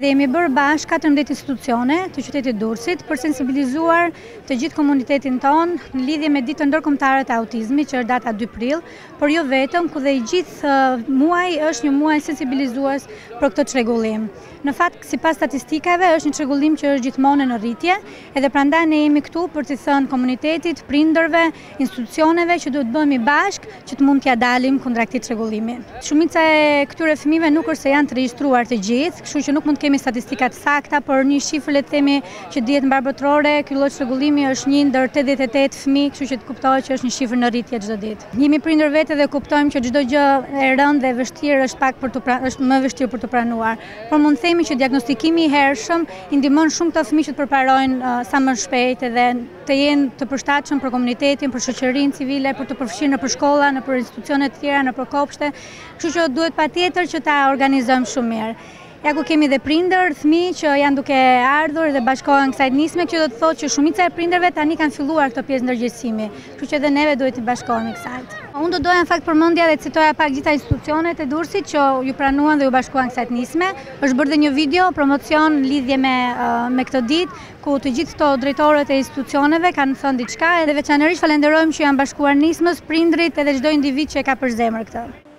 Dhe jemi bërë bashkë 14 institucione të qytetit Durrësit për sensibilizuar të gjithë komunitetin ton në lidhje me ditën ndërkombëtare të autizmit, që është data 2 prill, por jo vetëm, ku dhe i gjithë muaj është një muaj sensibilizues për këtë çrregullim. Në fakt, sipas statistikave, është një çrregullim që është gjithmonë në rritje, edhe prandaj ne jemi këtu për t'i thënë komunitetit, prindërve, institucioneve që duhet bëhemi bashkë që të mund t'ia dalim kundra këtij çrregullimi. Shumica e këtyre fëmijëve nuk është se janë të regjistruar të gjithë, kështu që nuk mund të kemi statistika të sakta, por një shifër le të themi që dihet mbar botërore, ky lloj çrregullimi është 1 ndër 88 fëmijë, kështu që të kuptohet që është një shifër në rritje çdo ditë. Jemi prindër vetë dhe kuptojmë që çdo gjë e rëndë dhe e vështirë është më vështirë për të pranuar. Por mund të themi që diagnostikimi i hershëm i ndihmon shumë këto fëmijë që të përparojnë sa më shpejt edhe të jenë të përshtatshëm për komunitetin, për shoqërinë civile, për të përfshirë nëpër shkolla, nëpër institucione të tjera, nëpër kopshte. Kështu që duhet patjetër që ta organizojmë shumë mirë. Ja ku kemi dhe prindër, fëmijë që janë duke ardhur dhe bashkohen kësaj nisme, që do të thotë që shumica e prindërve tani kanë filluar këtë pjesë ndërgjegjësimi, kështu që edhe neve duhet të bashkohemi kësaj. Unë do doja në fakt përmendja dhe të citoja pak gjitha institucionet e Durrësit që ju pranuan dhe ju bashkuan kësaj nisme. Është bërë dhe një video promocion në lidhje me këtë ditë, ku të gjithë këto drejtorët e institucioneve kanë thënë diçka, edhe veçanërisht falenderojmë që janë bashkuar nismës, prindrit edhe çdo individ që e ka për zemër këtë.